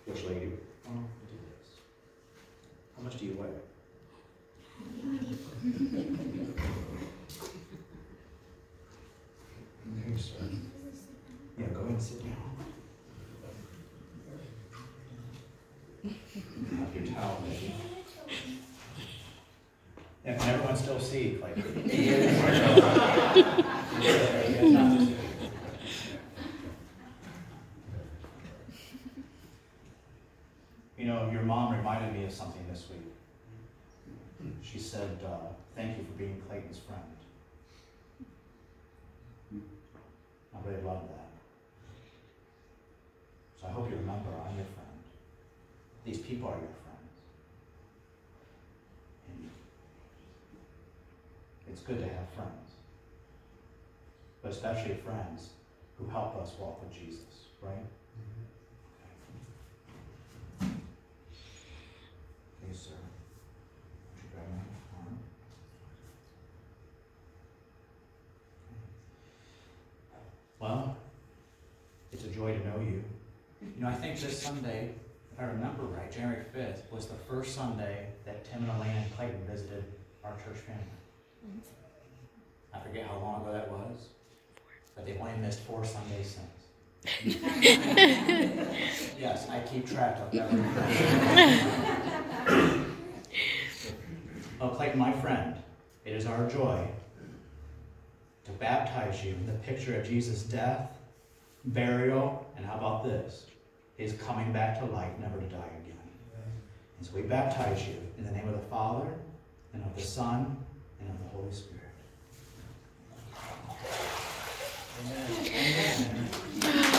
Which lady? Oh, it is. How much do you weigh? There you sir. Yeah, go ahead and sit down. Have your towel ready. Yeah, can everyone still see? Like, you know, your mom reminded me of something this week. She said, thank you for being Clayton's friend. I really love that. So I hope you remember I'm your friend. These people are your friends. And it's good to have friends. But especially friends who help us walk with Jesus, right? Okay, sir. Would you grab my arm? Well, it's a joy to know you. You know, I think this Sunday, if I remember right, January 5th, was the first Sunday that Tim and Elaine and Clayton visited our church family. I forget how long ago that was, but they've only missed 4 Sundays since. Yes, I keep track of everything. Oh, Clayton, my friend, it is our joy to baptize you in the picture of Jesus' death, burial, and how about this? His coming back to life, never to die again. And so we baptize you in the name of the Father, and of the Son, and of the Holy Spirit. Amen. Amen.